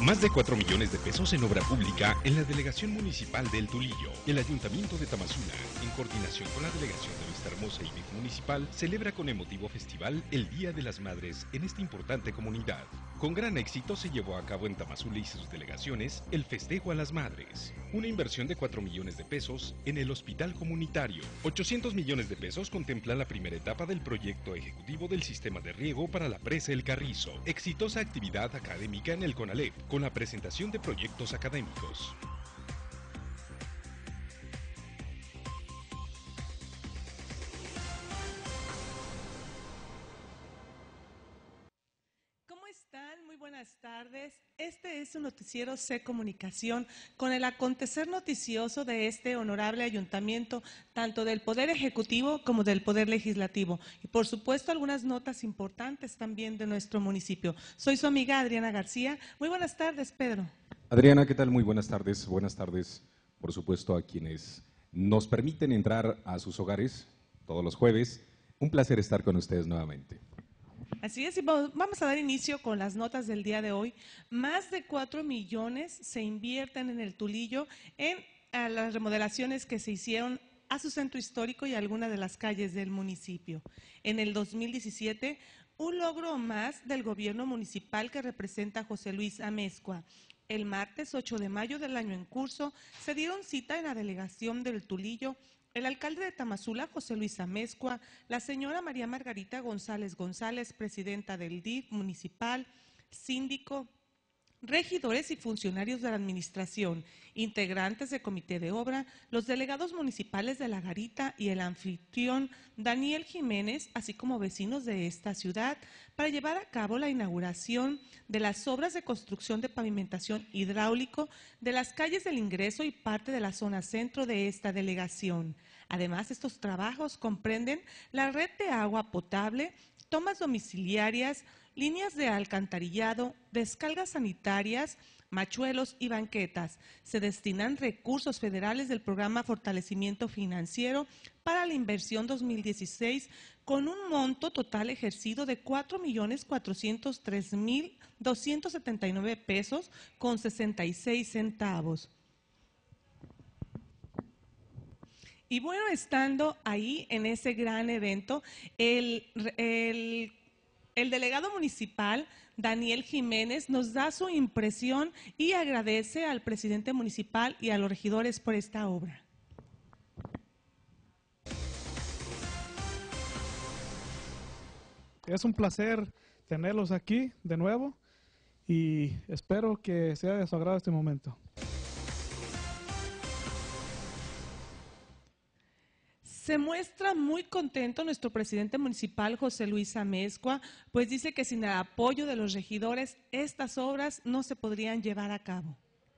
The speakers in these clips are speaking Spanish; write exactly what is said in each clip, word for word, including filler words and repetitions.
Más de cuatro millones de pesos en obra pública en la Delegación Municipal de El Tulillo. El Ayuntamiento de Tamazula, en coordinación con la Delegación de Vista Hermosa y D I F Municipal, celebra con emotivo festival el Día de las Madres en esta importante comunidad. Con gran éxito se llevó a cabo en Tamazula y sus delegaciones el Festejo a las Madres. Una inversión de cuatro millones de pesos en el Hospital Comunitario. ochocientos millones de pesos contempla la primera etapa del proyecto ejecutivo del sistema de riego para la presa El Carrizo. Exitosa actividad académica en el CONALEP, con la presentación de proyectos académicos. ¿Cómo están? Muy buenas tardes. Este es su noticiero C Comunicación con el acontecer noticioso de este honorable ayuntamiento, tanto del Poder Ejecutivo como del Poder Legislativo. Y por supuesto algunas notas importantes también de nuestro municipio. Soy su amiga Adriana García. Muy buenas tardes, Pedro. Adriana, ¿qué tal? Muy buenas tardes. Buenas tardes, por supuesto, a quienes nos permiten entrar a sus hogares todos los jueves. Un placer estar con ustedes nuevamente. Así es, y vamos a dar inicio con las notas del día de hoy. Más de cuatro millones se invierten en el Tulillo en a las remodelaciones que se hicieron a su centro histórico y a algunas de las calles del municipio. En el dos mil diecisiete, un logro más del gobierno municipal que representa José Luis Amezcua. El martes ocho de mayo del año en curso se dieron cita en la delegación del Tulillo el alcalde de Tamazula, José Luis Amezcua, la señora María Margarita González González, presidenta del D I F municipal, síndico, regidores y funcionarios de la administración, integrantes del comité de obra, los delegados municipales de La Garita y el anfitrión Daniel Jiménez, así como vecinos de esta ciudad, para llevar a cabo la inauguración de las obras de construcción de pavimentación hidráulico de las calles del ingreso y parte de la zona centro de esta delegación. Además, estos trabajos comprenden la red de agua potable, tomas domiciliarias, líneas de alcantarillado, descargas sanitarias, machuelos y banquetas. Se destinan recursos federales del programa Fortalecimiento Financiero para la inversión dos mil dieciséis con un monto total ejercido de cuatro millones cuatrocientos tres mil doscientos setenta y nueve pesos con sesenta y seis centavos. Y bueno, estando ahí en ese gran evento, el, el El delegado municipal, Daniel Jiménez, nos da su impresión y agradece al presidente municipal y a los regidores por esta obra. Es un placer tenerlos aquí de nuevo y espero que sea de su agrado este momento. Se muestra muy contento nuestro presidente municipal, José Luis Amezcua, pues dice que sin el apoyo de los regidores, estas obras no se podrían llevar a cabo.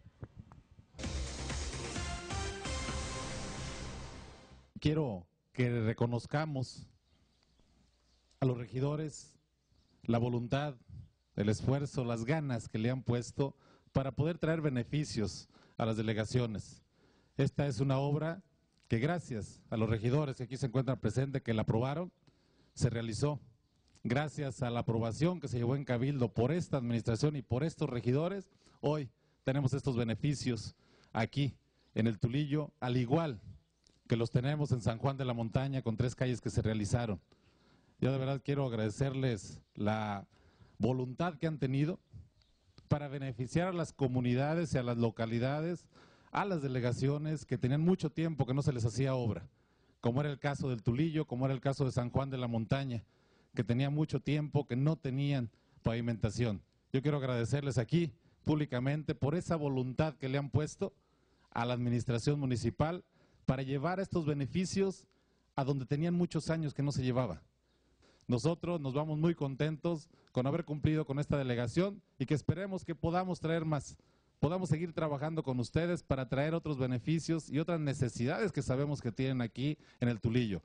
Quiero que reconozcamos a los regidores la voluntad, el esfuerzo, las ganas que le han puesto para poder traer beneficios a las delegaciones. Esta es una obra que gracias a los regidores que aquí se encuentran presentes, que la aprobaron, se realizó. Gracias a la aprobación que se llevó en Cabildo por esta administración y por estos regidores, hoy tenemos estos beneficios aquí en el Tulillo, al igual que los tenemos en San Juan de la Montaña con tres calles que se realizaron. Yo de verdad quiero agradecerles la voluntad que han tenido para beneficiar a las comunidades y a las localidades, a las delegaciones que tenían mucho tiempo que no se les hacía obra, como era el caso del Tulillo, como era el caso de San Juan de la Montaña, que tenía mucho tiempo que no tenían pavimentación. Yo quiero agradecerles aquí públicamente por esa voluntad que le han puesto a la administración municipal para llevar estos beneficios a donde tenían muchos años que no se llevaba. Nosotros nos vamos muy contentos con haber cumplido con esta delegación y que esperemos que podamos traer más. Podamos seguir trabajando con ustedes para traer otros beneficios y otras necesidades que sabemos que tienen aquí en el Tulillo.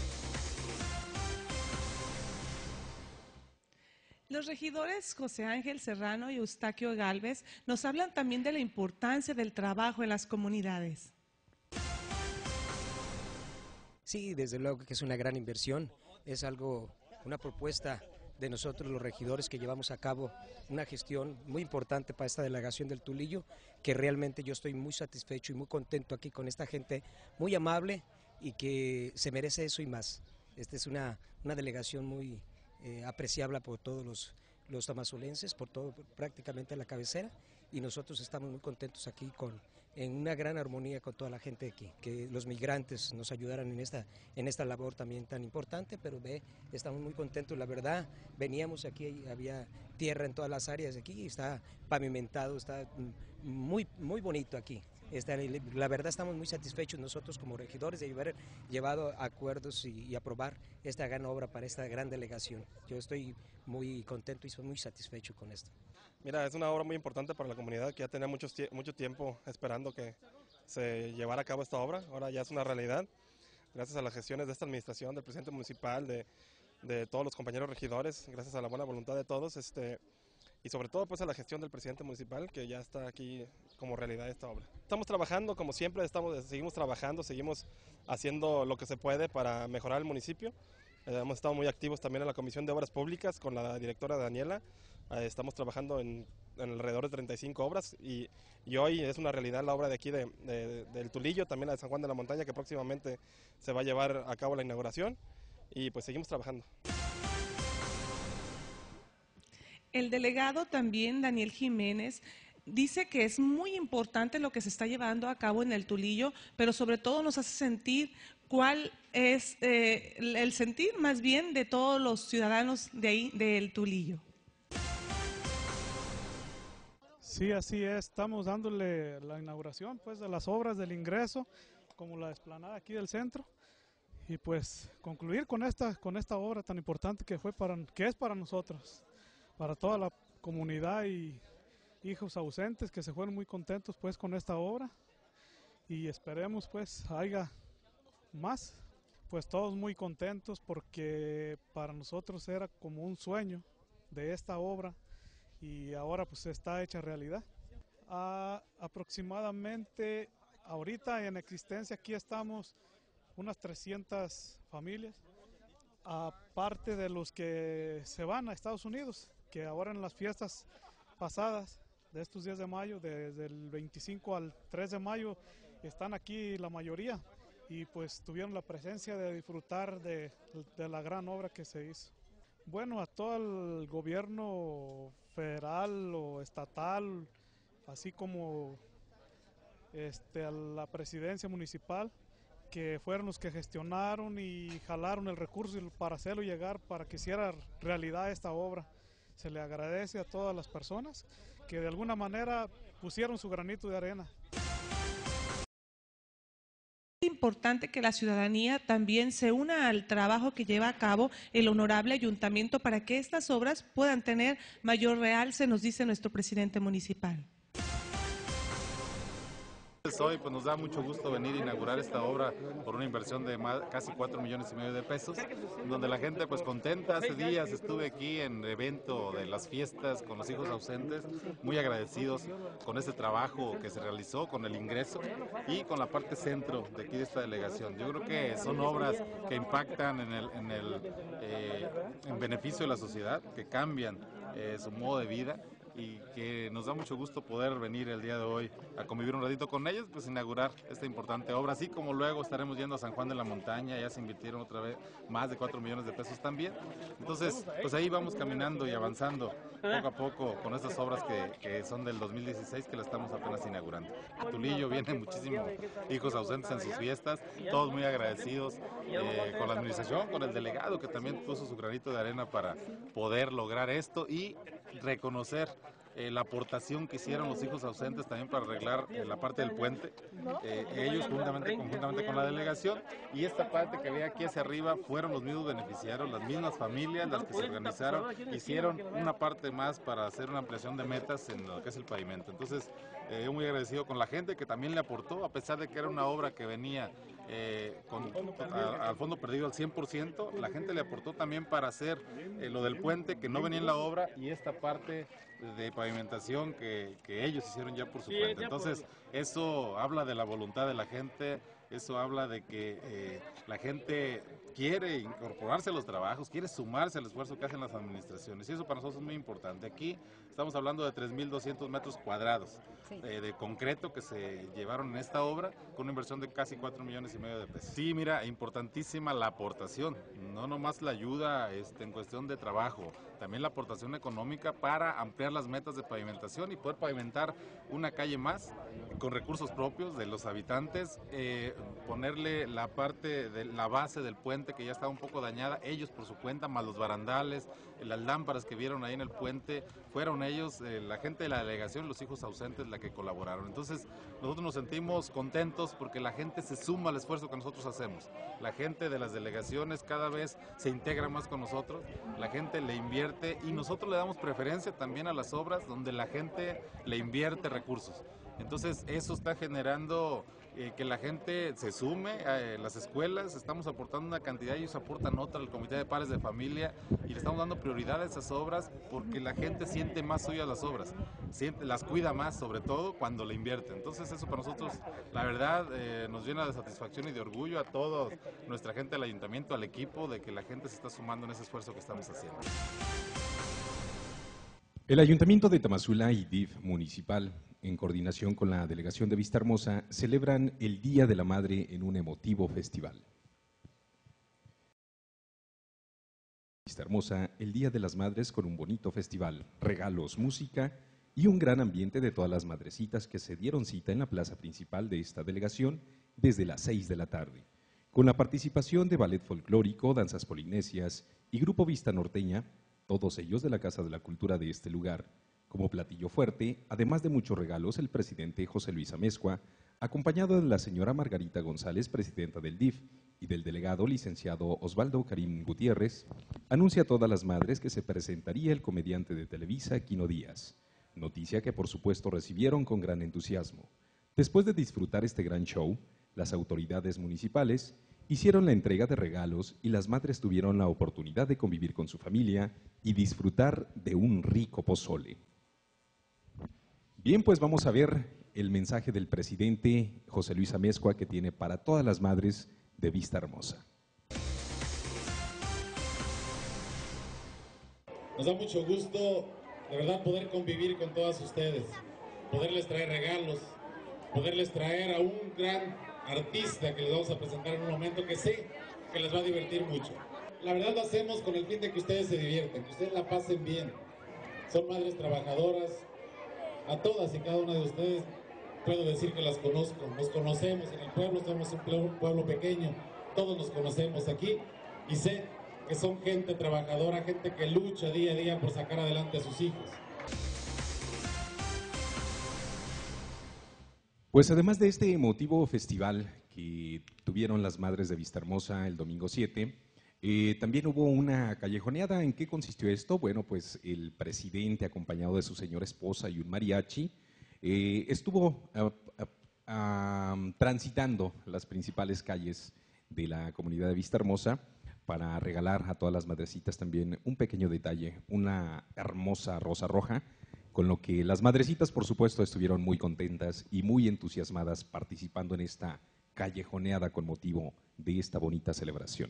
Los regidores José Ángel Serrano y Eustaquio Gálvez nos hablan también de la importancia del trabajo en las comunidades. Sí, desde luego que es una gran inversión, es algo, una propuesta de nosotros los regidores que llevamos a cabo una gestión muy importante para esta delegación del Tulillo, que realmente yo estoy muy satisfecho y muy contento aquí con esta gente muy amable y que se merece eso y más. Esta es una, una delegación muy eh, apreciable por todos los, los tamazulenses, por todo prácticamente la cabecera, y nosotros estamos muy contentos aquí con en una gran armonía con toda la gente de aquí, que los migrantes nos ayudaran en esta, en esta labor también tan importante, pero ve, estamos muy contentos, la verdad, veníamos aquí, había tierra en todas las áreas de aquí, está pavimentado, está muy, muy bonito aquí. Está, la verdad estamos muy satisfechos nosotros como regidores de haber llevado acuerdos y, y aprobar esta gran obra para esta gran delegación. Yo estoy muy contento y soy muy satisfecho con esto. Mira, es una obra muy importante para la comunidad que ya tenía mucho, mucho tiempo esperando que se llevara a cabo esta obra. Ahora ya es una realidad, gracias a las gestiones de esta administración, del presidente municipal, de, de todos los compañeros regidores, gracias a la buena voluntad de todos, este, y sobre todo pues a la gestión del presidente municipal, que ya está aquí como realidad esta obra. Estamos trabajando, como siempre, estamos, seguimos trabajando, seguimos haciendo lo que se puede para mejorar el municipio. Eh, hemos estado muy activos también en la Comisión de Obras Públicas con la directora Daniela. Eh, estamos trabajando en, en alrededor de treinta y cinco obras y, y hoy es una realidad la obra de aquí de, de, del Tulillo, también la de San Juan de la Montaña, que próximamente se va a llevar a cabo la inauguración, y pues seguimos trabajando. El delegado también, Daniel Jiménez, dice que es muy importante lo que se está llevando a cabo en el Tulillo, pero sobre todo nos hace sentir cuál es eh, el sentir más bien de todos los ciudadanos de ahí, del Tulillo. Sí, así es, estamos dándole la inauguración pues de las obras del ingreso, como la explanada aquí del centro, y pues concluir con esta, con esta obra tan importante que, fue para, que es para nosotros, para toda la comunidad y hijos ausentes que se fueron muy contentos pues con esta obra, y esperemos pues haya más, pues todos muy contentos porque para nosotros era como un sueño de esta obra y ahora pues está hecha realidad. A, aproximadamente ahorita en existencia aquí estamos unas trescientas familias, aparte de los que se van a Estados Unidos, que ahora en las fiestas pasadas de estos días de mayo, desde el veinticinco al tres de mayo, están aquí la mayoría y pues tuvieron la presencia de disfrutar de, de la gran obra que se hizo. Bueno, a todo el gobierno federal o estatal, así como este, a la presidencia municipal, que fueron los que gestionaron y jalaron el recurso para hacerlo llegar, para que hiciera realidad esta obra. Se le agradece a todas las personas que de alguna manera pusieron su granito de arena. Es importante que la ciudadanía también se una al trabajo que lleva a cabo el honorable ayuntamiento para que estas obras puedan tener mayor realce, nos dice nuestro presidente municipal. Hoy pues nos da mucho gusto venir a inaugurar esta obra por una inversión de más, casi cuatro millones y medio de pesos, donde la gente pues contenta. Hace días estuve aquí en el evento de las fiestas con los hijos ausentes, muy agradecidos con este trabajo que se realizó, con el ingreso y con la parte centro de aquí de esta delegación. Yo creo que son obras que impactan en el, en el eh, en beneficio de la sociedad, que cambian eh, su modo de vida, y que nos da mucho gusto poder venir el día de hoy a convivir un ratito con ellos, pues inaugurar esta importante obra, así como luego estaremos yendo a San Juan de la Montaña, ya se invirtieron otra vez más de cuatro millones de pesos también. Entonces, pues ahí vamos caminando y avanzando poco a poco con estas obras que, que son del dos mil dieciséis, que la estamos apenas inaugurando. A Tulillo vienen muchísimos hijos ausentes en sus fiestas, todos muy agradecidos eh, con la administración, con el delegado que también puso su granito de arena para poder lograr esto y reconocer Eh, la aportación que hicieron los hijos ausentes también para arreglar eh, la parte del puente, eh, ellos juntamente, conjuntamente con la delegación, y esta parte que ve aquí hacia arriba fueron los mismos beneficiarios, las mismas familias, las que se organizaron, hicieron una parte más para hacer una ampliación de metas en lo que es el pavimento. Entonces, eh, yo muy agradecido con la gente que también le aportó, a pesar de que era una obra que venía eh, con, a, al fondo perdido al cien por ciento, la gente le aportó también para hacer eh, lo del puente que no venía en la obra, y esta parte de pavimentación que, que ellos hicieron ya por su cuenta. Entonces, eso habla de la voluntad de la gente, Eso habla de que eh, la gente quiere incorporarse a los trabajos, quiere sumarse al esfuerzo que hacen las administraciones, y eso para nosotros es muy importante. Aquí estamos hablando de tres mil doscientos metros cuadrados sí. eh, de concreto que se llevaron en esta obra con una inversión de casi cuatro millones y medio de pesos. Sí, mira, importantísima la aportación, no nomás la ayuda este, en cuestión de trabajo, también la aportación económica para ampliar las metas de pavimentación y poder pavimentar una calle más con recursos propios de los habitantes, eh, ponerle la parte de la base del puente que ya estaba un poco dañada, ellos por su cuenta, más los barandales, las lámparas que vieron ahí en el puente, fueron ellos, eh, la gente de la delegación, los hijos ausentes, la que colaboraron. Entonces nosotros nos sentimos contentos porque la gente se suma al esfuerzo que nosotros hacemos. La gente de las delegaciones cada vez se integra más con nosotros, la gente le invierte y nosotros le damos preferencia también a las obras donde la gente le invierte recursos. Entonces eso está generando eh, que la gente se sume a eh, las escuelas, estamos aportando una cantidad, ellos aportan otra al Comité de Padres de Familia y le estamos dando prioridad a esas obras porque la gente siente más suyas las obras, siente, las cuida más sobre todo cuando le invierte. Entonces eso para nosotros la verdad eh, nos llena de satisfacción y de orgullo a toda nuestra gente del ayuntamiento, al equipo, de que la gente se está sumando en ese esfuerzo que estamos haciendo. El Ayuntamiento de Tamazula y D I F municipal, en coordinación con la Delegación de Vistahermosa, celebran el Día de la Madre en un emotivo festival. Vistahermosa, el Día de las Madres con un bonito festival, regalos, música y un gran ambiente de todas las madrecitas que se dieron cita en la plaza principal de esta delegación desde las seis de la tarde, con la participación de ballet folclórico, danzas polinesias y grupo Vista Norteña, todos ellos de la Casa de la Cultura de este lugar. Como platillo fuerte, además de muchos regalos, el presidente José Luis Amezcua, acompañado de la señora Margarita González, presidenta del D I F, y del delegado licenciado Osvaldo Karim Gutiérrez, anuncia a todas las madres que se presentaría el comediante de Televisa, Quino Díaz, noticia que por supuesto recibieron con gran entusiasmo. Después de disfrutar este gran show, las autoridades municipales hicieron la entrega de regalos y las madres tuvieron la oportunidad de convivir con su familia y disfrutar de un rico pozole. Bien, pues vamos a ver el mensaje del presidente José Luis Amezcua que tiene para todas las madres de Vistahermosa. Nos da mucho gusto, de verdad, poder convivir con todas ustedes, poderles traer regalos, poderles traer a un gran artista que les vamos a presentar en un momento que sé que les va a divertir mucho. La verdad lo hacemos con el fin de que ustedes se divierten, que ustedes la pasen bien. Son madres trabajadoras, a todas y cada una de ustedes puedo decir que las conozco, nos conocemos en el pueblo, somos un pueblo pequeño, todos nos conocemos aquí y sé que son gente trabajadora, gente que lucha día a día por sacar adelante a sus hijos. Pues además de este emotivo festival que tuvieron las madres de Vistahermosa el domingo siete, eh, también hubo una callejoneada. ¿En qué consistió esto? Bueno, pues el presidente, acompañado de su señora esposa y un mariachi, eh, estuvo uh, uh, uh, transitando las principales calles de la comunidad de Vistahermosa para regalar a todas las madrecitas también un pequeño detalle, una hermosa rosa roja, con lo que las madrecitas, por supuesto, estuvieron muy contentas y muy entusiasmadas participando en esta callejoneada con motivo de esta bonita celebración.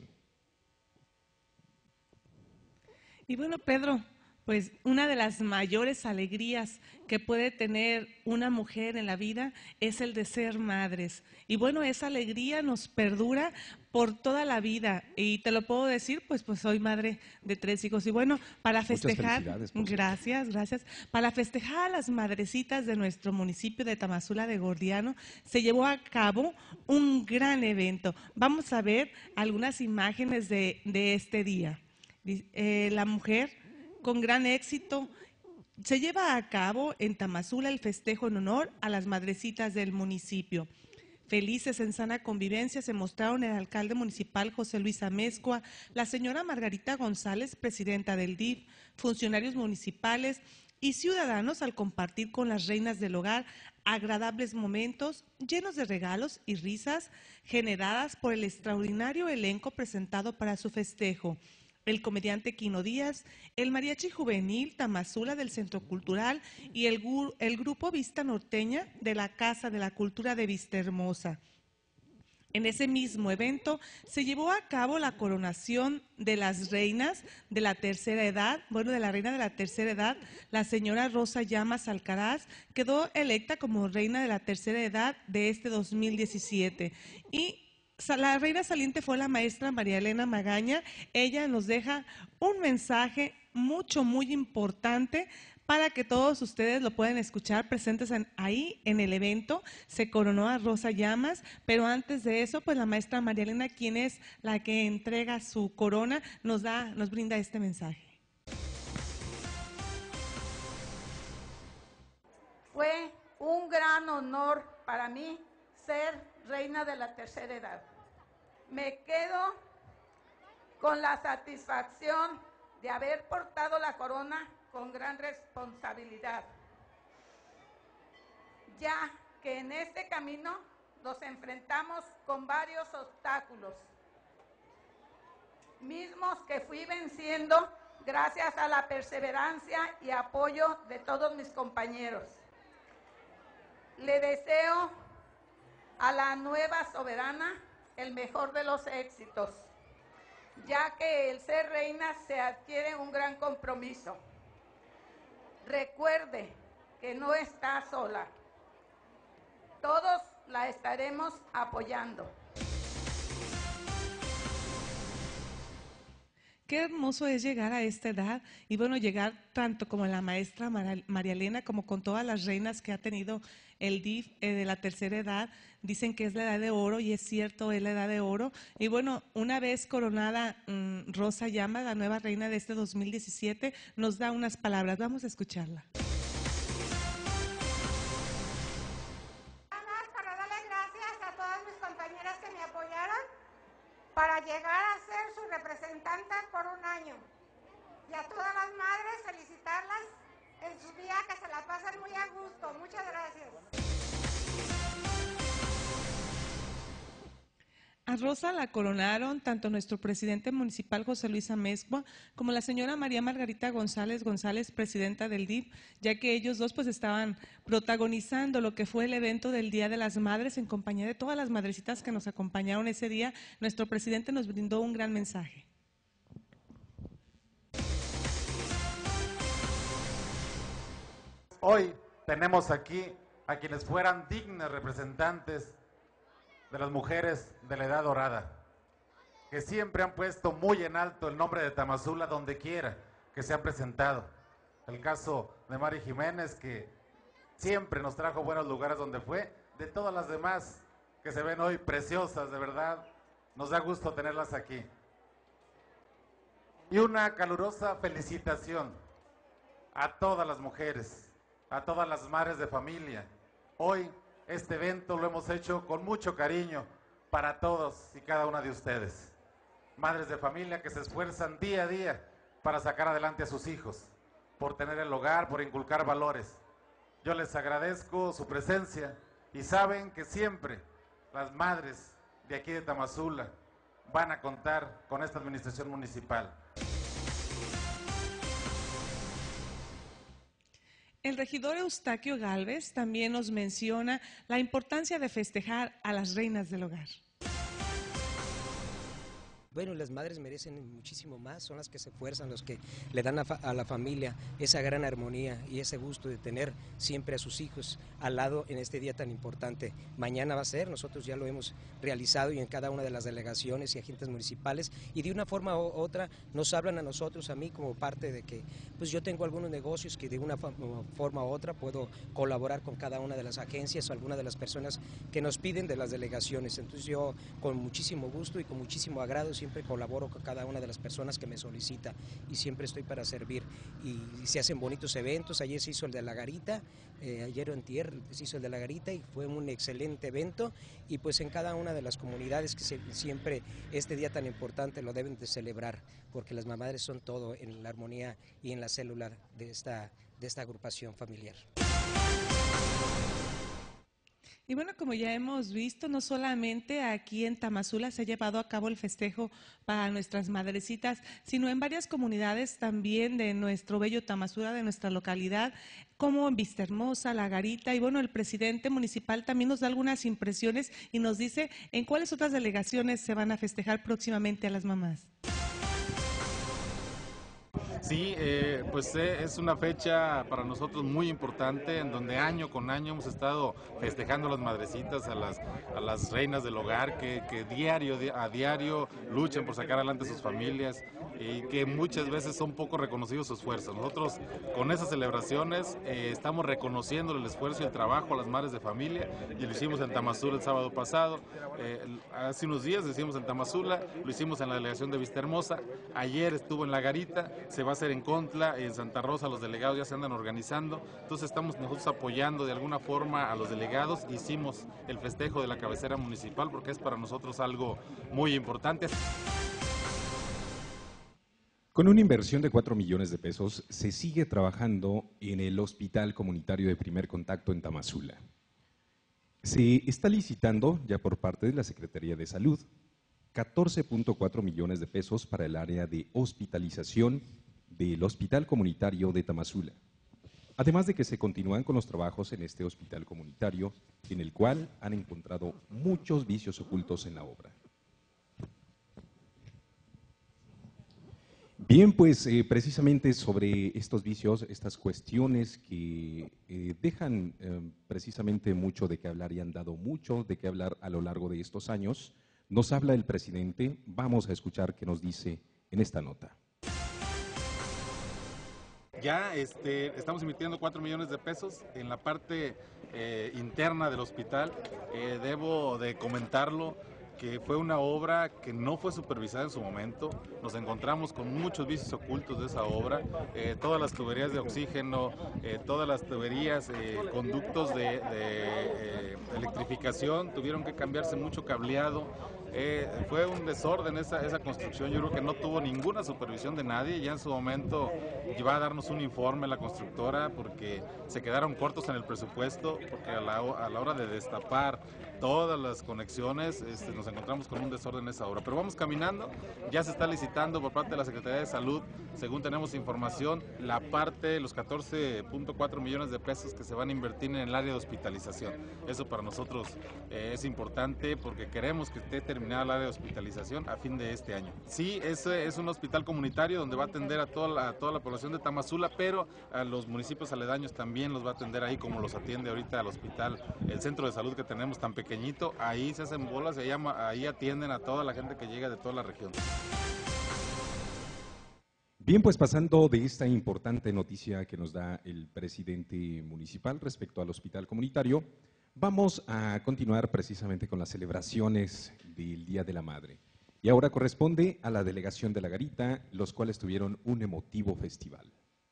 Y bueno, Pedro, pues una de las mayores alegrías que puede tener una mujer en la vida es el de ser madres. Y bueno, esa alegría nos perdura por toda la vida. Y te lo puedo decir, pues, pues soy madre de tres hijos. Y bueno, para festejar, gracias, gracias, para festejar a las madrecitas de nuestro municipio de Tamazula de Gordiano, se llevó a cabo un gran evento. Vamos a ver algunas imágenes de, de este día. Eh, la mujer, con gran éxito, se lleva a cabo en Tamazula el festejo en honor a las madrecitas del municipio. Felices en sana convivencia se mostraron el alcalde municipal José Luis Amezcua, la señora Margarita González, presidenta del D I F, funcionarios municipales y ciudadanos al compartir con las reinas del hogar agradables momentos llenos de regalos y risas generadas por el extraordinario elenco presentado para su festejo. El comediante Quino Díaz, el mariachi juvenil Tamazula del Centro Cultural y el, el grupo Vista Norteña de la Casa de la Cultura de Vistahermosa. En ese mismo evento se llevó a cabo la coronación de las reinas de la tercera edad, bueno, de la reina de la tercera edad, la señora Rosa Llamas Alcaraz, quedó electa como reina de la tercera edad de este dos mil diecisiete. Y la reina saliente fue la maestra María Elena Magaña. Ella nos deja un mensaje mucho, muy importante para que todos ustedes lo puedan escuchar presentes en, ahí en el evento. Se coronó a Rosa Llamas, pero antes de eso, pues la maestra María Elena, quien es la que entrega su corona, nos da, nos brinda este mensaje. Fue un gran honor para mí ser reina de la tercera edad. Me quedo con la satisfacción de haber portado la corona con gran responsabilidad, ya que en este camino nos enfrentamos con varios obstáculos, mismos que fui venciendo gracias a la perseverancia y apoyo de todos mis compañeros. Le deseo a la nueva soberana el mejor de los éxitos, ya que el ser reina se adquiere un gran compromiso. Recuerde que no está sola. Todos la estaremos apoyando. Qué hermoso es llegar a esta edad y bueno, llegar tanto como la maestra María Elena como con todas las reinas que ha tenido el D I F eh, de la tercera edad. Dicen que es la edad de oro y es cierto, es la edad de oro. Y bueno, una vez coronada mmm, Rosa Llamas, la nueva reina de este dos mil diecisiete, nos da unas palabras. Vamos a escucharla. Para darle gracias a todas mis compañeras que me apoyaron para llegar a ser su representante por un año. Y a todas las madres felicitarlas en su día, que se la pasen muy a gusto. Muchas gracias. A Rosa la coronaron tanto nuestro presidente municipal José Luis Amezcua como la señora María Margarita González González, presidenta del D I F, ya que ellos dos pues estaban protagonizando lo que fue el evento del Día de las Madres en compañía de todas las madrecitas que nos acompañaron ese día. Nuestro presidente nos brindó un gran mensaje. Hoy tenemos aquí a quienes fueran dignas representantes de las mujeres de la edad dorada, que siempre han puesto muy en alto el nombre de Tamazula donde quiera que se han presentado. El caso de Mari Jiménez, que siempre nos trajo buenos lugares donde fue, de todas las demás que se ven hoy preciosas, de verdad, nos da gusto tenerlas aquí. Y una calurosa felicitación a todas las mujeres, a todas las madres de familia. Hoy este evento lo hemos hecho con mucho cariño para todos y cada una de ustedes. Madres de familia que se esfuerzan día a día para sacar adelante a sus hijos, por tener el hogar, por inculcar valores. Yo les agradezco su presencia y saben que siempre las madres de aquí de Tamazula van a contar con esta administración municipal. El regidor Eustaquio Gálvez también nos menciona la importancia de festejar a las reinas del hogar. Bueno, las madres merecen muchísimo más, son las que se esfuerzan, los que le dan a, a la familia esa gran armonía y ese gusto de tener siempre a sus hijos al lado en este día tan importante. Mañana va a ser, nosotros ya lo hemos realizado y en cada una de las delegaciones y agentes municipales, y de una forma u otra nos hablan a nosotros, a mí como parte de que pues yo tengo algunos negocios que de una forma u otra puedo colaborar con cada una de las agencias o alguna de las personas que nos piden de las delegaciones. Entonces yo con muchísimo gusto y con muchísimo agrado siempre colaboro con cada una de las personas que me solicita y siempre estoy para servir. Y, y se hacen bonitos eventos. Ayer se hizo el de la Garita, eh, ayer o antier se hizo el de la Garita y fue un excelente evento, y pues en cada una de las comunidades que se, siempre este día tan importante lo deben de celebrar, porque las madres son todo en la armonía y en la célula de esta, de esta agrupación familiar. Y bueno, como ya hemos visto, no solamente aquí en Tamazula se ha llevado a cabo el festejo para nuestras madrecitas, sino en varias comunidades también de nuestro bello Tamazula, de nuestra localidad, como en Vistahermosa, La Garita. Y bueno, el presidente municipal también nos da algunas impresiones y nos dice en cuáles otras delegaciones se van a festejar próximamente a las mamás. Sí, eh, pues eh, es una fecha para nosotros muy importante, en donde año con año hemos estado festejando a las madrecitas, a las, a las reinas del hogar, que, que diario a diario luchan por sacar adelante a sus familias y que muchas veces son poco reconocidos su esfuerzo. Nosotros con esas celebraciones eh, estamos reconociendo el esfuerzo y el trabajo a las madres de familia, y lo hicimos en Tamazula el sábado pasado, eh, hace unos días lo hicimos en Tamazula, lo hicimos en la delegación de Vistahermosa, ayer estuvo en La Garita, se va a hacer en Contla, en Santa Rosa, los delegados ya se andan organizando, entonces estamos nosotros apoyando de alguna forma a los delegados. Hicimos el festejo de la cabecera municipal porque es para nosotros algo muy importante. Con una inversión de cuatro millones de pesos, se sigue trabajando en el Hospital Comunitario de Primer Contacto en Tamazula. Se está licitando, ya por parte de la Secretaría de Salud, catorce punto cuatro millones de pesos para el área de hospitalización del Hospital Comunitario de Tamazula. Además de que se continúan con los trabajos en este hospital comunitario, en el cual han encontrado muchos vicios ocultos en la obra. Bien, pues eh, precisamente sobre estos vicios, estas cuestiones que eh, dejan eh, precisamente mucho de qué hablar y han dado mucho de qué hablar a lo largo de estos años, nos habla el presidente. Vamos a escuchar qué nos dice en esta nota. Ya este, estamos invirtiendo cuatro millones de pesos en la parte eh, interna del hospital. Eh, debo de comentarlo, que fue una obra que no fue supervisada en su momento. Nos encontramos con muchos vicios ocultos de esa obra, eh, todas las tuberías de oxígeno, eh, todas las tuberías, eh, conductos de, de eh, electrificación, tuvieron que cambiarse mucho cableado. Eh, fue un desorden esa, esa construcción. Yo creo que no tuvo ninguna supervisión de nadie. Ya en su momento iba a darnos un informe la constructora porque se quedaron cortos en el presupuesto, porque a la, a la hora de destapar todas las conexiones este, nos encontramos con un desorden en esa obra. Pero vamos caminando, ya se está licitando por parte de la Secretaría de Salud, según tenemos información, la parte, los catorce punto cuatro millones de pesos que se van a invertir en el área de hospitalización. Eso para nosotros eh, es importante porque queremos que esté terminada el área de hospitalización a fin de este año. Sí, ese es un hospital comunitario donde va a atender a toda la, a toda la población de Tamazula, pero a los municipios aledaños también los va a atender ahí, como los atiende ahorita al hospital, el centro de salud que tenemos tan pequeñito. Ahí se hacen bolas y ahí, ahí atienden a toda la gente que llega de toda la región. Bien, pues pasando de esta importante noticia que nos da el presidente municipal respecto al hospital comunitario, vamos a continuar precisamente con las celebraciones del Día de la Madre. Y ahora corresponde a la delegación de La Garita, los cuales tuvieron un emotivo festival.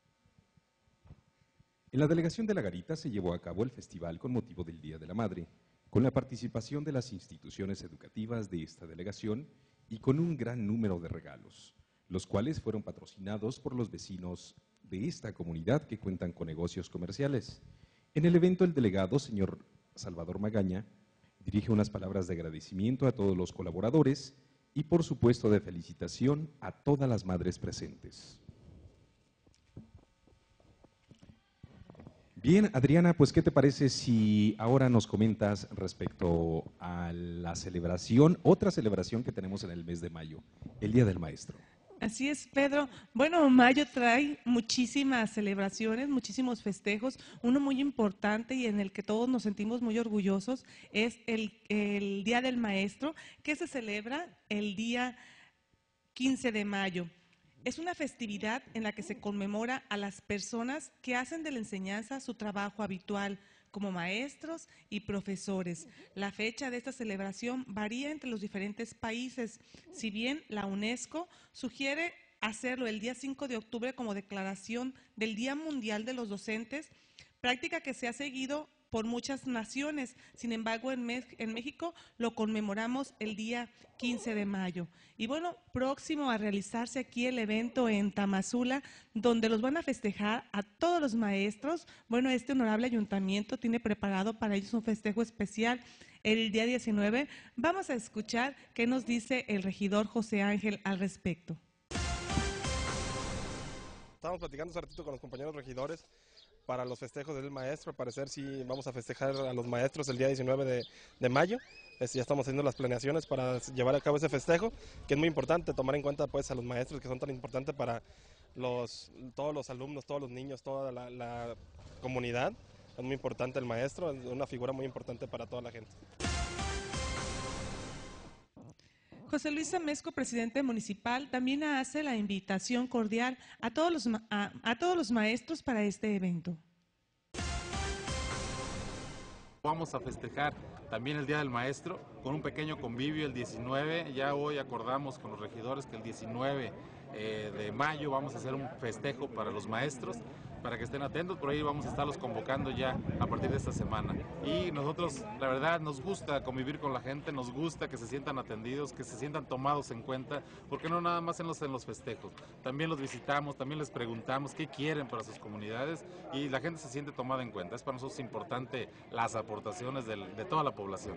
En la delegación de La Garita se llevó a cabo el festival con motivo del Día de la Madre, con la participación de las instituciones educativas de esta delegación y con un gran número de regalos, los cuales fueron patrocinados por los vecinos de esta comunidad que cuentan con negocios comerciales. En el evento, el delegado, señor Salvador Magaña, dirige unas palabras de agradecimiento a todos los colaboradores y, por supuesto, de felicitación a todas las madres presentes. Bien, Adriana, pues ¿qué te parece si ahora nos comentas respecto a la celebración, otra celebración que tenemos en el mes de mayo, el Día del Maestro? Así es, Pedro. Bueno, mayo trae muchísimas celebraciones, muchísimos festejos. Uno muy importante y en el que todos nos sentimos muy orgullosos es el, el Día del Maestro, que se celebra el día quince de mayo. Es una festividad en la que se conmemora a las personas que hacen de la enseñanza su trabajo habitual, como maestros y profesores. La fecha de esta celebración varía entre los diferentes países, si bien la UNESCO sugiere hacerlo el día cinco de octubre como declaración del Día Mundial de los Docentes, práctica que se ha seguido por muchas naciones. Sin embargo, en, Me en México lo conmemoramos el día quince de mayo. Y bueno, próximo a realizarse aquí el evento en Tamazula, donde los van a festejar a todos los maestros. Bueno, este honorable ayuntamiento tiene preparado para ellos un festejo especial el día diecinueve. Vamos a escuchar qué nos dice el regidor José Ángel al respecto. Estábamos platicando hace ratito con los compañeros regidores para los festejos del maestro. Al parecer sí vamos a festejar a los maestros el día diecinueve de, de mayo. Es, ya estamos haciendo las planeaciones para llevar a cabo ese festejo, que es muy importante tomar en cuenta pues a los maestros, que son tan importantes para los, todos los alumnos, todos los niños, toda la, la comunidad. Es muy importante el maestro, es una figura muy importante para toda la gente. José Luis Amezco, presidente municipal, también hace la invitación cordial a todos los, a, a todos los maestros para este evento. Vamos a festejar también el Día del Maestro con un pequeño convivio el diecinueve. Ya hoy acordamos con los regidores que el diecinueve eh, de mayo vamos a hacer un festejo para los maestros, para que estén atentos. Por ahí vamos a estarlos convocando ya a partir de esta semana. Y nosotros, la verdad, nos gusta convivir con la gente, nos gusta que se sientan atendidos, que se sientan tomados en cuenta, porque no nada más en los, en los festejos. También los visitamos, también les preguntamos qué quieren para sus comunidades y la gente se siente tomada en cuenta. Es para nosotros importante las aportaciones del, de toda la población.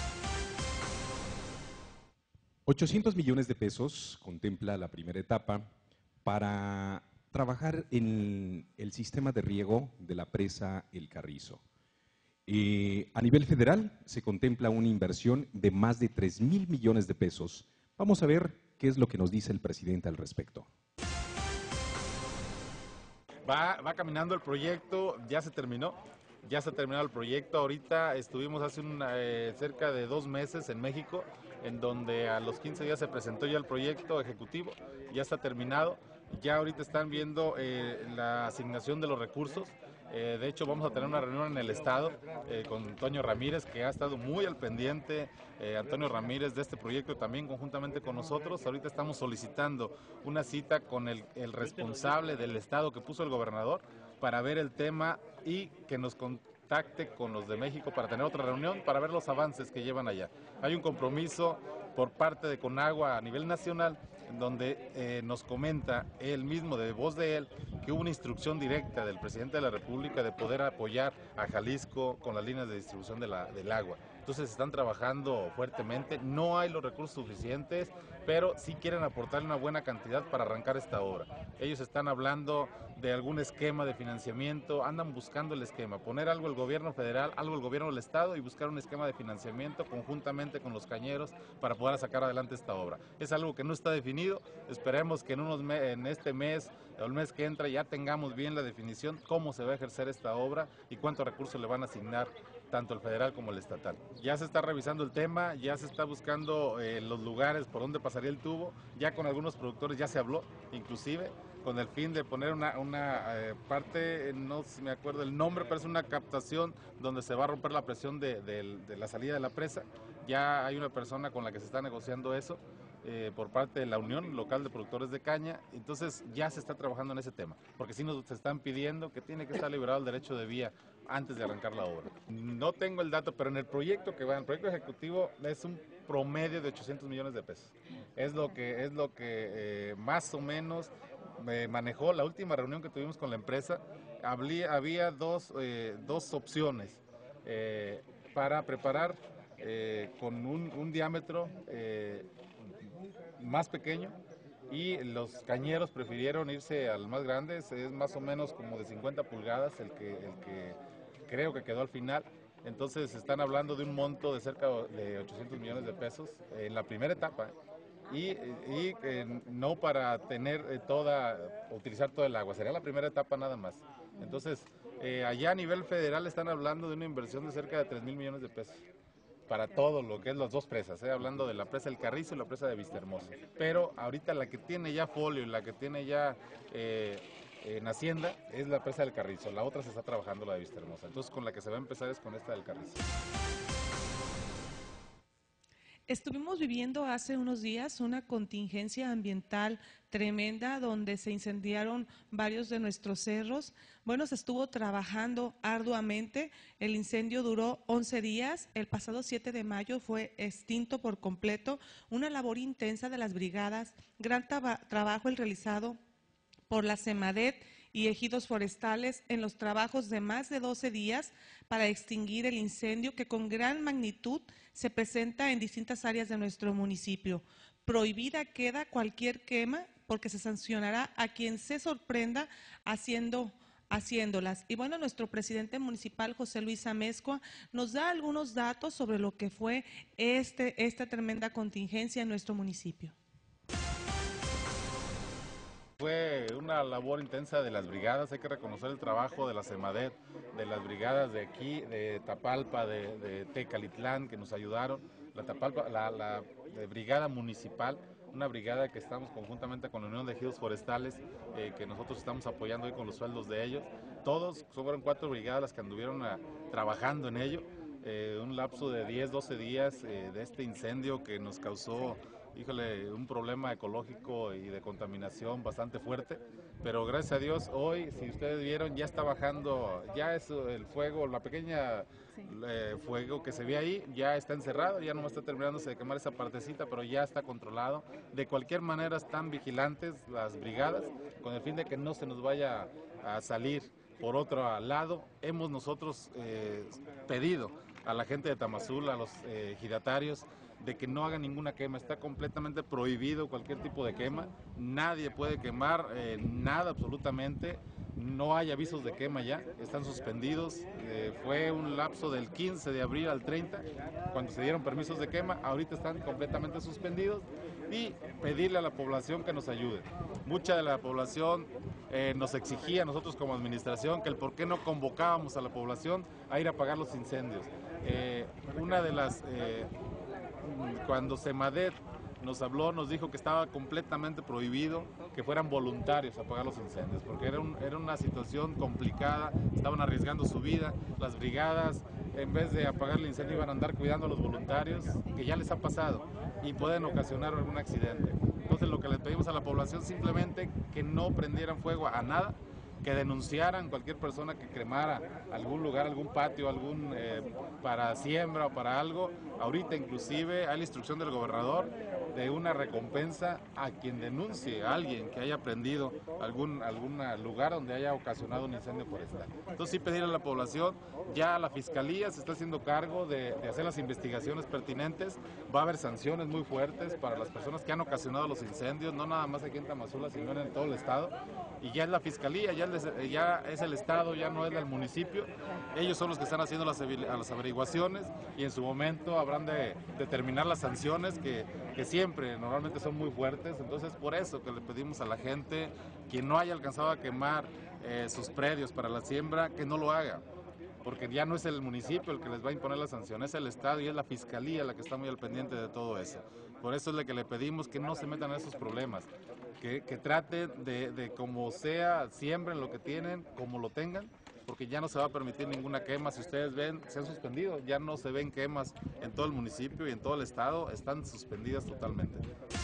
ochocientos millones de pesos contempla la primera etapa para trabajar en el sistema de riego de la presa El Carrizo. Eh, a nivel federal se contempla una inversión de más de tres mil millones de pesos. Vamos a ver qué es lo que nos dice el presidente al respecto. Va, va caminando el proyecto, ya se terminó, ya se ha terminado el proyecto. Ahorita estuvimos hace una, eh, cerca de dos meses en México, en donde a los quince días se presentó ya el proyecto ejecutivo, ya está terminado. Ya ahorita están viendo eh, la asignación de los recursos. Eh, de hecho, vamos a tener una reunión en el Estado eh, con Antonio Ramírez, que ha estado muy al pendiente, eh, Antonio Ramírez, de este proyecto, también conjuntamente con nosotros. Ahorita estamos solicitando una cita con el, el responsable del Estado que puso el gobernador para ver el tema y que nos contacte con los de México para tener otra reunión, para ver los avances que llevan allá. Hay un compromiso por parte de Conagua a nivel nacional, en donde eh, nos comenta él mismo, de voz de él, que hubo una instrucción directa del presidente de la República de poder apoyar a Jalisco con las líneas de distribución de la, del agua. Entonces están trabajando fuertemente, no hay los recursos suficientes, pero sí quieren aportar una buena cantidad para arrancar esta obra. Ellos están hablando de algún esquema de financiamiento, andan buscando el esquema, poner algo el gobierno federal, algo el gobierno del estado y buscar un esquema de financiamiento conjuntamente con los cañeros para poder sacar adelante esta obra. Es algo que no está definido, esperemos que en, unos me en este mes o el mes que entra ya tengamos bien la definición cómo se va a ejercer esta obra y cuántos recursos le van a asignar tanto el federal como el estatal. Ya se está revisando el tema, ya se está buscando eh, los lugares por donde pasaría el tubo, ya con algunos productores ya se habló, inclusive, con el fin de poner una, una eh, parte, no sé si me acuerdo el nombre, pero es una captación donde se va a romper la presión de, de, de la salida de la presa. Ya hay una persona con la que se está negociando eso, eh, por parte de la Unión Local de Productores de Caña, entonces ya se está trabajando en ese tema, porque sí nos están pidiendo que tiene que estar liberado el derecho de vía antes de arrancar la obra. No tengo el dato, pero en el proyecto que va, en el proyecto ejecutivo es un promedio de ochocientos millones de pesos. Es lo que, es lo que eh, más o menos me manejó la última reunión que tuvimos con la empresa. Había, había dos, eh, dos opciones eh, para preparar eh, con un, un diámetro eh, más pequeño, y los cañeros prefirieron irse al más grande, es más o menos como de cincuenta pulgadas el que, el que creo que quedó al final. Entonces están hablando de un monto de cerca de ochocientos millones de pesos en la primera etapa, y, y eh, no para tener eh, toda, utilizar todo el agua, sería la primera etapa nada más. Entonces eh, allá a nivel federal están hablando de una inversión de cerca de tres mil millones de pesos para todo lo que es las dos presas, ¿eh? Hablando de la presa El Carrizo y la presa de Vistahermosa. Pero ahorita la que tiene ya folio y la que tiene ya eh, en Hacienda es la presa del Carrizo, la otra se está trabajando, la de Vistahermosa. Entonces con la que se va a empezar es con esta del Carrizo. Estuvimos viviendo hace unos días una contingencia ambiental tremenda donde se incendiaron varios de nuestros cerros. Bueno, se estuvo trabajando arduamente. El incendio duró once días. El pasado siete de mayo fue extinto por completo. Una labor intensa de las brigadas, gran trabajo el realizado por la CEMADET y ejidos forestales en los trabajos de más de doce días para extinguir el incendio que con gran magnitud se presenta en distintas áreas de nuestro municipio. Prohibida queda cualquier quema porque se sancionará a quien se sorprenda haciendo haciéndolas. Y bueno, nuestro presidente municipal, José Luis Amezcua, nos da algunos datos sobre lo que fue este, esta tremenda contingencia en nuestro municipio. Fue una labor intensa de las brigadas, hay que reconocer el trabajo de la CEMADET, de las brigadas de aquí, de Tapalpa, de, de Tecalitlán, que nos ayudaron, la, Tapalpa, la, la brigada municipal, una brigada que estamos conjuntamente con la Unión de Ejidos Forestales, eh, que nosotros estamos apoyando hoy con los sueldos de ellos. Todos, fueron cuatro brigadas las que anduvieron a, trabajando en ello, eh, un lapso de diez, doce días eh, de este incendio que nos causó, híjole, un problema ecológico y de contaminación bastante fuerte, pero gracias a Dios hoy, si ustedes vieron, ya está bajando, ya es el fuego, la pequeña sí. eh, fuego que se ve ahí, ya está encerrado, ya no está terminándose de quemar esa partecita, pero ya está controlado. De cualquier manera están vigilantes las brigadas, con el fin de que no se nos vaya a salir por otro lado. Hemos nosotros eh, pedido a la gente de Tamazula, a los eh, ejidatarios, de que no hagan ninguna quema. Está completamente prohibido cualquier tipo de quema, nadie puede quemar eh, nada absolutamente, no hay avisos de quema ya, están suspendidos, eh, fue un lapso del quince de abril al treinta cuando se dieron permisos de quema, ahorita están completamente suspendidos, y pedirle a la población que nos ayude. Mucha de la población eh, nos exigía a nosotros como administración que el por qué no convocábamos a la población a ir a apagar los incendios. Eh, una de las... Eh, Cuando CEMADET nos habló, nos dijo que estaba completamente prohibido que fueran voluntarios a apagar los incendios, porque era, un, era una situación complicada, estaban arriesgando su vida, las brigadas en vez de apagar el incendio iban a andar cuidando a los voluntarios, que ya les ha pasado y pueden ocasionar algún accidente. Entonces lo que les pedimos a la población simplemente que no prendieran fuego a nada, que denunciaran cualquier persona que cremara algún lugar, algún patio, algún eh, para siembra o para algo. Ahorita inclusive hay la instrucción del gobernador de una recompensa a quien denuncie a alguien que haya prendido algún, algún lugar donde haya ocasionado un incendio forestal. Entonces sí pedir a la población, ya la Fiscalía se está haciendo cargo de, de hacer las investigaciones pertinentes, va a haber sanciones muy fuertes para las personas que han ocasionado los incendios, no nada más aquí en Tamazula, sino en todo el estado, y ya es la Fiscalía, ya, les, ya es el estado, ya no es el municipio, ellos son los que están haciendo las, las averiguaciones y en su momento habrán de determinar las sanciones que, que siempre normalmente son muy fuertes. Entonces por eso que le pedimos a la gente que no haya alcanzado a quemar eh, sus predios para la siembra, que no lo haga, porque ya no es el municipio el que les va a imponer la sanción, es el estado y es la Fiscalía la que está muy al pendiente de todo eso. Por eso es lo que le pedimos que no se metan en esos problemas, que, que traten de, de como sea, siembren lo que tienen, como lo tengan, porque ya no se va a permitir ninguna quema. Si ustedes ven, se han suspendido, ya no se ven quemas en todo el municipio y en todo el estado, están suspendidas totalmente.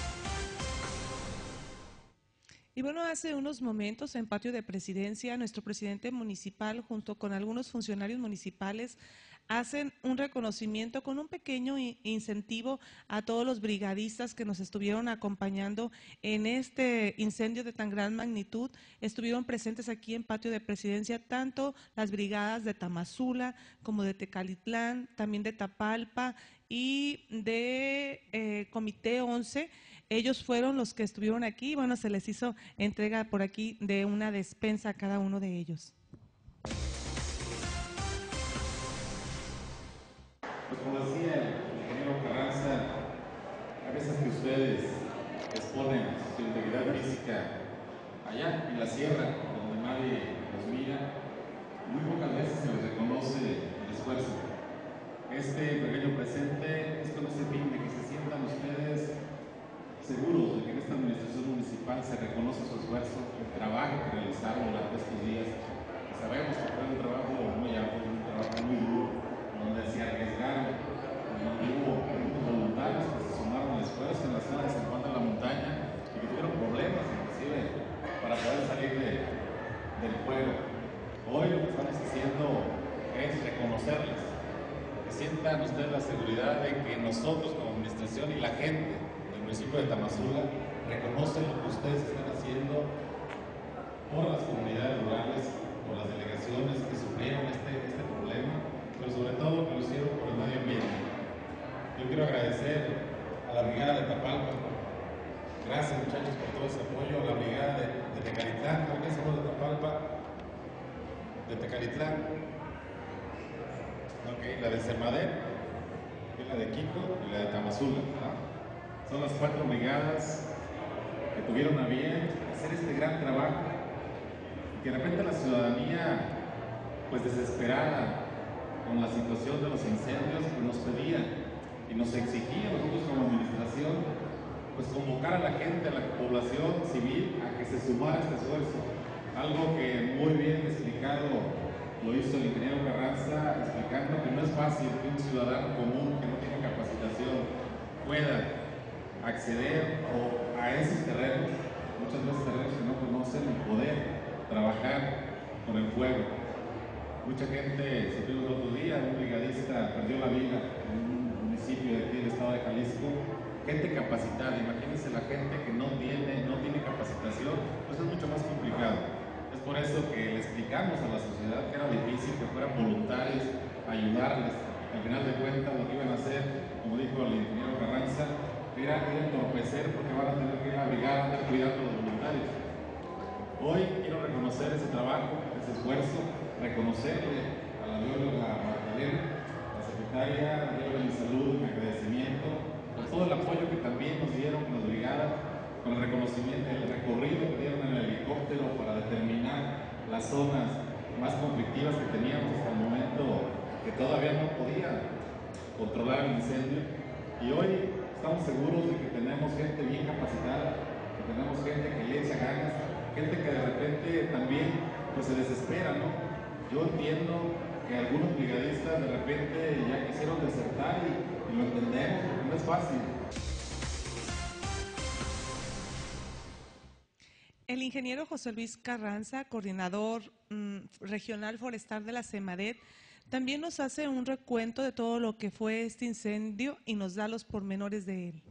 Y bueno, hace unos momentos en patio de presidencia, nuestro presidente municipal junto con algunos funcionarios municipales hacen un reconocimiento con un pequeño incentivo a todos los brigadistas que nos estuvieron acompañando en este incendio de tan gran magnitud. Estuvieron presentes aquí en patio de presidencia tanto las brigadas de Tamazula como de Tecalitlán, también de Tapalpa y de eh, Comité once. Ellos fueron los que estuvieron aquí. Bueno, se les hizo entrega por aquí de una despensa a cada uno de ellos. Pues como decía el ingeniero Carranza, a veces que ustedes exponen su integridad física allá en la sierra, donde nadie los mira, muy pocas veces se les reconoce el esfuerzo. Este pequeño presente es con ese fin de que se sientan ustedes seguros de que en esta administración municipal se reconoce su esfuerzo, el trabajo que realizaron durante estos días. Sabemos que fue un trabajo muy arduo, un trabajo muy duro, donde se arriesgaron hubo algunos voluntarios que se sumaron al esfuerzo en la zona de San Juan de la Montaña y que tuvieron problemas inclusive para poder salir de, del fuego. Hoy lo que estamos haciendo es reconocerles, que sientan ustedes la seguridad de que nosotros como administración y la gente del municipio de Tamazula reconocen lo que ustedes están haciendo por las comunidades rurales, por las delegaciones que sufrieron este, este problema, pero sobre todo que lo hicieron por el medio ambiente. Yo quiero agradecer a la Brigada de Tapalpa, gracias muchachos por todo ese apoyo, a la Brigada de, de Tecalitlán, creo que es de Tapalpa, de Tecalitlán, okay, la de Sermader, la de Quico y la de Tamazula, ¿no? Son las cuatro brigadas que tuvieron a bien hacer este gran trabajo, que de repente la ciudadanía, pues desesperada con la situación de los incendios, pues nos pedía y nos exigía nosotros como administración, pues convocar a la gente, a la población civil a que se sumara a este esfuerzo. Algo que muy bien explicado lo hizo el ingeniero Carranza, explicando que no es fácil que un ciudadano común que no tiene capacitación pueda acceder o a esos terrenos, muchas veces terrenos que no conocen, y poder trabajar con el fuego. Mucha gente, supimos el otro día, un brigadista perdió la vida en un municipio de aquí del estado de Jalisco, gente capacitada. Imagínense la gente que no tiene, no tiene capacitación, pues es mucho más complicado. Es por eso que le explicamos a la sociedad que era difícil que fueran voluntarios a ayudarles. Al final de cuentas lo que iban a hacer, como dijo el ingeniero Carranza, era entorpecer porque van a tener que ir a la brigada a estar cuidando a los voluntarios. Hoy quiero reconocer ese trabajo, ese esfuerzo, reconocerle a la bióloga Magdalena, la secretaria de Salud, mi agradecimiento por todo el apoyo que también nos dieron con las brigadas, con el reconocimiento, el recorrido que dieron en el helicóptero para determinar las zonas más conflictivas que teníamos hasta el momento, que todavía no podía controlar el incendio. Y hoy estamos seguros de que tenemos gente bien capacitada, que tenemos gente que le echa ganas, gente que de repente también pues se desespera, ¿no? Yo entiendo que algunos brigadistas de repente ya quisieron desertar y, y lo entendemos, porque no es fácil. El ingeniero José Luis Carranza, coordinador mmm, regional forestal de la CEMADET, también nos hace un recuento de todo lo que fue este incendio y nos da los pormenores de él.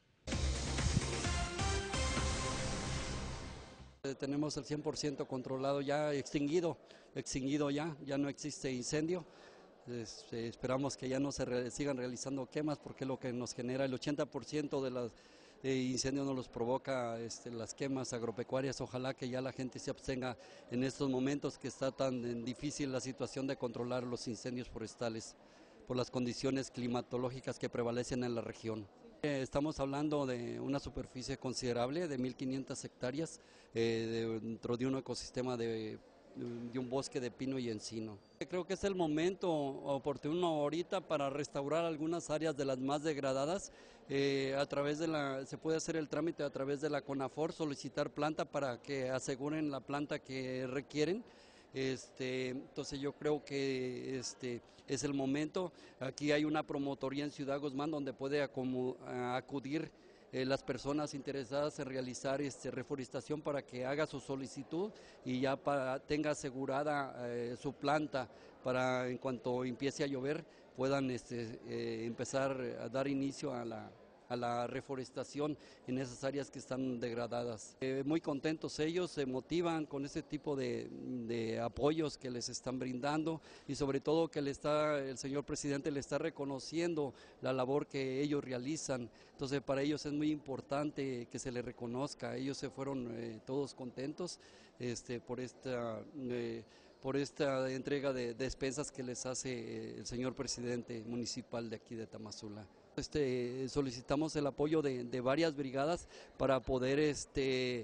Tenemos el cien por ciento controlado, ya extinguido, extinguido ya, ya no existe incendio. Este, esperamos que ya no se re, sigan realizando quemas, porque lo que nos genera el ochenta por ciento de los eh, incendios nos los provoca este, las quemas agropecuarias. Ojalá que ya la gente se abstenga en estos momentos que está tan difícil la situación de controlar los incendios forestales por las condiciones climatológicas que prevalecen en la región. Estamos hablando de una superficie considerable de mil quinientas hectáreas eh, dentro de un ecosistema de, de un bosque de pino y encino. Creo que es el momento oportuno ahorita para restaurar algunas áreas de las más degradadas. Eh, a través de la, se puede hacer el trámite a través de la CONAFOR, solicitar planta para que aseguren la planta que requieren. Este, entonces yo creo que este es el momento. Aquí hay una promotoría en Ciudad Guzmán donde puede acudir eh, las personas interesadas en realizar este, reforestación para que haga su solicitud y ya para, tenga asegurada eh, su planta para en cuanto empiece a llover puedan este, eh, empezar a dar inicio a la a la reforestación en esas áreas que están degradadas. Eh, muy contentos ellos, se motivan con este tipo de, de apoyos que les están brindando y sobre todo que le está, el señor presidente le está reconociendo la labor que ellos realizan. Entonces para ellos es muy importante que se les reconozca. Ellos se fueron eh, todos contentos este, por esta... Eh, por esta entrega de despensas que les hace el señor presidente municipal de aquí de Tamazula. Este, solicitamos el apoyo de, de varias brigadas para poder este,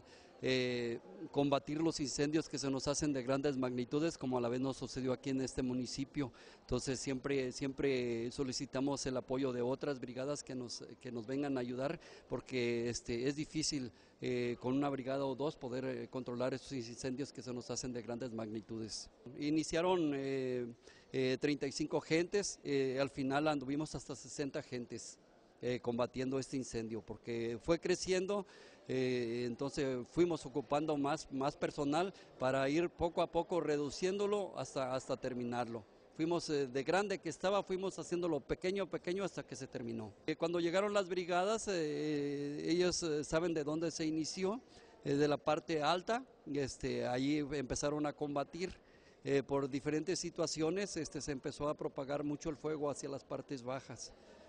eh, combatir los incendios que se nos hacen de grandes magnitudes, como a la vez nos sucedió aquí en este municipio. Entonces siempre, siempre solicitamos el apoyo de otras brigadas que nos, que nos vengan a ayudar, porque este, es difícil eh, con una brigada o dos poder eh, controlar estos incendios que se nos hacen de grandes magnitudes. Iniciaron eh, eh, treinta y cinco gentes, eh, al final anduvimos hasta sesenta gentes eh, combatiendo este incendio, porque fue creciendo. Eh, entonces fuimos ocupando más, más personal para ir poco a poco reduciéndolo hasta, hasta terminarlo. Fuimos eh, de grande que estaba, fuimos haciéndolo pequeño, pequeño hasta que se terminó. Eh, cuando llegaron las brigadas, eh, ellos eh, saben de dónde se inició, eh, de la parte alta, este, allí empezaron a combatir. Eh, por diferentes situaciones este, se empezó a propagar mucho el fuego hacia las partes bajas.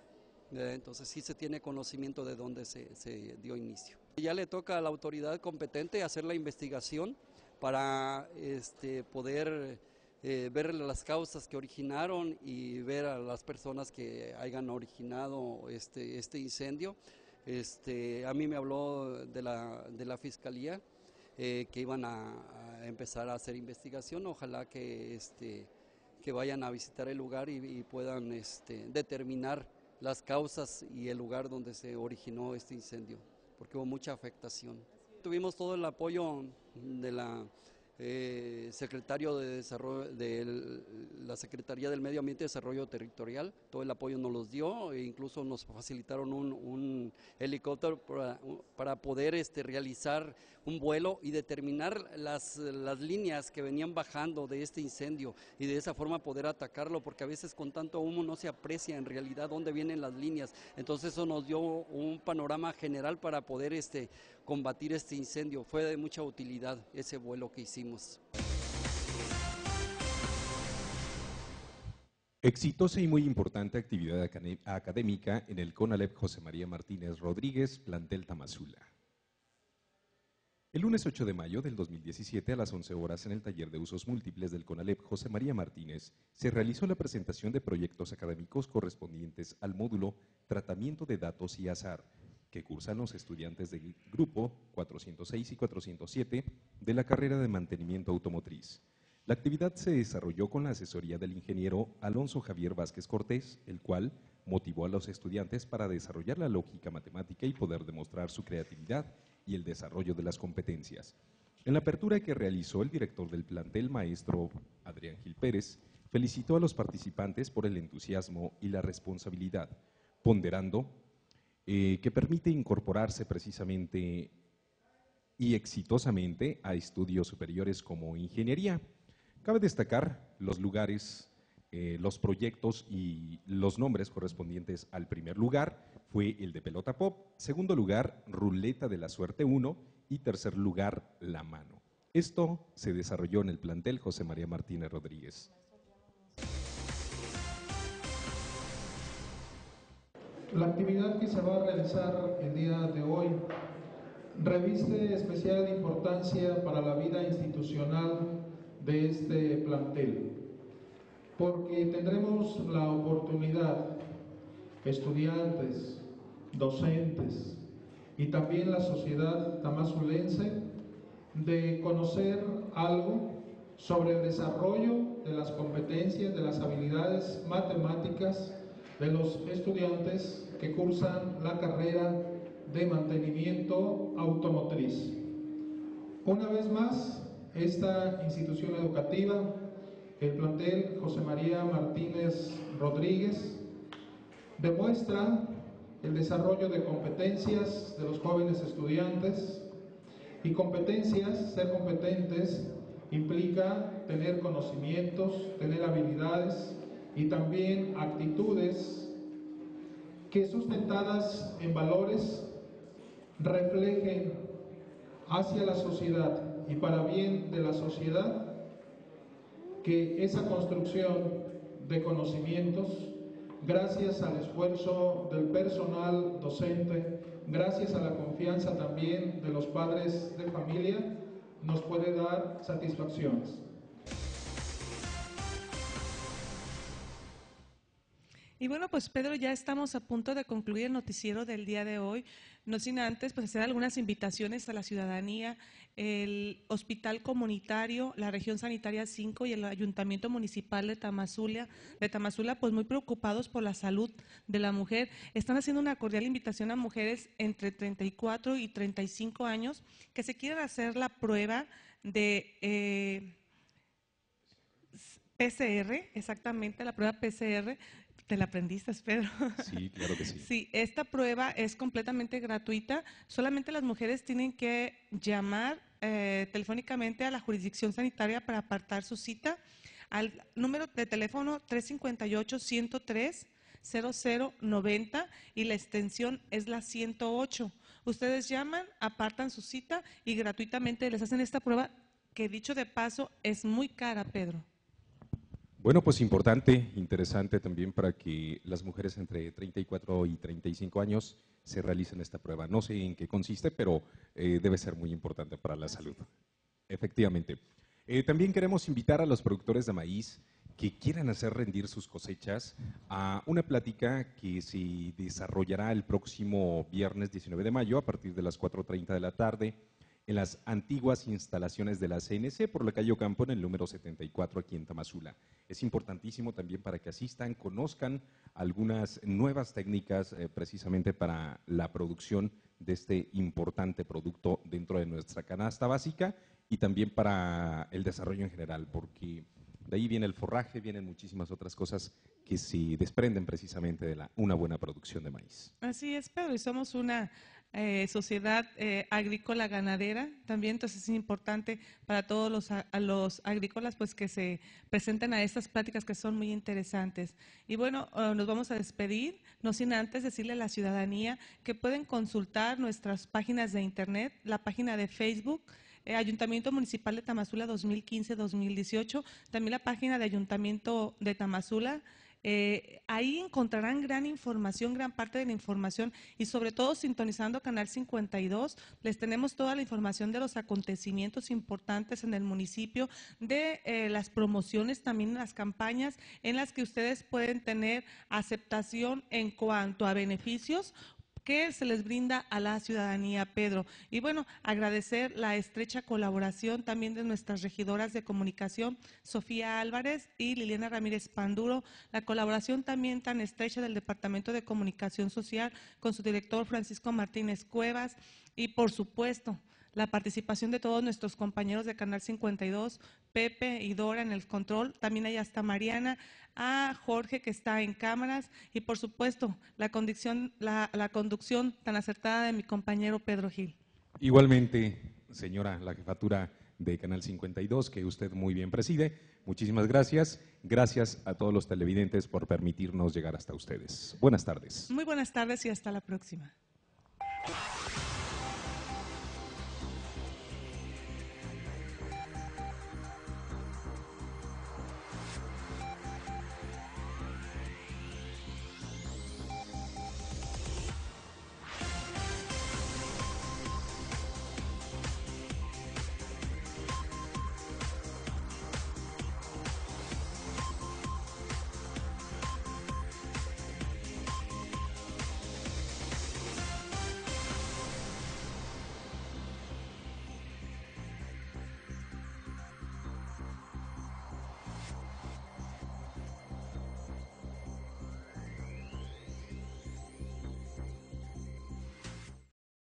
Entonces sí se tiene conocimiento de dónde se, se dio inicio. Ya le toca a la autoridad competente hacer la investigación para este, poder eh, ver las causas que originaron y ver a las personas que hayan originado este, este incendio. Este, a mí me habló de la, de la Fiscalía eh, que iban a, a empezar a hacer investigación. Ojalá que, este, que vayan a visitar el lugar y, y puedan este, determinar las causas y el lugar donde se originó este incendio, porque hubo mucha afectación. Tuvimos todo el apoyo de la eh, secretario de desarrollo, de la Secretaría del Medio Ambiente y Desarrollo Territorial, todo el apoyo nos los dio, e incluso nos facilitaron un, un helicóptero para, para poder este, realizar un vuelo y determinar las, las líneas que venían bajando de este incendio y de esa forma poder atacarlo, porque a veces con tanto humo no se aprecia en realidad dónde vienen las líneas. Entonces eso nos dio un panorama general para poder este, combatir este incendio. Fue de mucha utilidad ese vuelo que hicimos. Exitosa y muy importante actividad académica en el CONALEP José María Martínez Rodríguez, plantel Tamazula. El lunes ocho de mayo del dos mil diecisiete a las once horas en el taller de usos múltiples del CONALEP José María Martínez se realizó la presentación de proyectos académicos correspondientes al módulo Tratamiento de Datos y Azar, que cursan los estudiantes del grupo cuatrocientos seis y cuatrocientos siete de la carrera de Mantenimiento Automotriz. La actividad se desarrolló con la asesoría del ingeniero Alonso Javier Vázquez Cortés, el cual motivó a los estudiantes para desarrollar la lógica matemática y poder demostrar su creatividad y el desarrollo de las competencias. En la apertura que realizó el director del plantel, maestro Adrián Gil Pérez, felicitó a los participantes por el entusiasmo y la responsabilidad, ponderando eh, que permite incorporarse precisamente y exitosamente a estudios superiores como ingeniería. Cabe destacar los lugares, eh, los proyectos y los nombres correspondientes al primer lugar. Fue el de Pelota Pop, segundo lugar, Ruleta de la Suerte uno y tercer lugar, La Mano. Esto se desarrolló en el plantel José María Martínez Rodríguez. La actividad que se va a realizar el día de hoy reviste especial importancia para la vida institucional de este plantel, porque tendremos la oportunidad, estudiantes, docentes y también la sociedad tamazulense, de conocer algo sobre el desarrollo de las competencias, de las habilidades matemáticas de los estudiantes que cursan la carrera de mantenimiento automotriz. Una vez más, esta institución educativa, el plantel José María Martínez Rodríguez, demuestra el desarrollo de competencias de los jóvenes estudiantes, y competencias, ser competentes, implica tener conocimientos, tener habilidades y también actitudes que, sustentadas en valores, reflejen hacia la sociedad y para bien de la sociedad que esa construcción de conocimientos, gracias al esfuerzo del personal docente, gracias a la confianza también de los padres de familia, nos puede dar satisfacciones. Y bueno, pues Pedro, ya estamos a punto de concluir el noticiero del día de hoy, no sin antes pues hacer algunas invitaciones a la ciudadanía. El Hospital Comunitario, la Región Sanitaria cinco y el Ayuntamiento Municipal de Tamazula, de Tamazula, pues muy preocupados por la salud de la mujer, están haciendo una cordial invitación a mujeres entre treinta y cuatro y treinta y cinco años que se quieran hacer la prueba de eh, P C R, exactamente, la prueba P C R. ¿Te la aprendiste, Pedro? Sí, claro que sí. Sí, esta prueba es completamente gratuita. Solamente las mujeres tienen que llamar eh, telefónicamente a la jurisdicción sanitaria para apartar su cita al número de teléfono tres cinco ocho, ciento tres, cero cero noventa y la extensión es la ciento ocho. Ustedes llaman, apartan su cita y gratuitamente les hacen esta prueba que, dicho de paso, es muy cara, Pedro. Bueno, pues importante, interesante también para que las mujeres entre treinta y cuatro y treinta y cinco años se realicen esta prueba. No sé en qué consiste, pero eh, debe ser muy importante para la salud. Efectivamente. Eh, también queremos invitar a los productores de maíz que quieran hacer rendir sus cosechas a una plática que se desarrollará el próximo viernes diecinueve de mayo a partir de las cuatro treinta de la tarde en las antiguas instalaciones de la C N C por la calle Ocampo en el número setenta y cuatro aquí en Tamazula. Es importantísimo también para que asistan, conozcan algunas nuevas técnicas eh, precisamente para la producción de este importante producto dentro de nuestra canasta básica y también para el desarrollo en general, porque de ahí viene el forraje, vienen muchísimas otras cosas que se desprenden precisamente de la, una buena producción de maíz. Así es, Pedro, y somos una eh, sociedad eh, agrícola ganadera también, entonces es importante para todos los, a, a los agrícolas pues que se presenten a estas pláticas que son muy interesantes. Y bueno, uh, nos vamos a despedir, no sin antes decirle a la ciudadanía que pueden consultar nuestras páginas de internet, la página de Facebook, Eh, Ayuntamiento Municipal de Tamazula dos mil quince a dos mil dieciocho, también la página de Ayuntamiento de Tamazula. Eh, ahí encontrarán gran información, gran parte de la información y sobre todo sintonizando Canal cincuenta y dos, les tenemos toda la información de los acontecimientos importantes en el municipio, de eh, las promociones, también las campañas en las que ustedes pueden tener aceptación en cuanto a beneficios que se les brinda a la ciudadanía, Pedro. Y bueno, agradecer la estrecha colaboración también de nuestras regidoras de comunicación, Sofía Álvarez y Liliana Ramírez Panduro, la colaboración también tan estrecha del Departamento de Comunicación Social con su director Francisco Martínez Cuevas y por supuesto la participación de todos nuestros compañeros de Canal cincuenta y dos, Pepe y Dora en el control, también allá está Mariana, a Jorge que está en cámaras y por supuesto la conducción, la, la conducción tan acertada de mi compañero Pedro Gil. Igualmente, señora, la jefatura de Canal cincuenta y dos, que usted muy bien preside, muchísimas gracias. Gracias a todos los televidentes por permitirnos llegar hasta ustedes. Buenas tardes. Muy buenas tardes y hasta la próxima.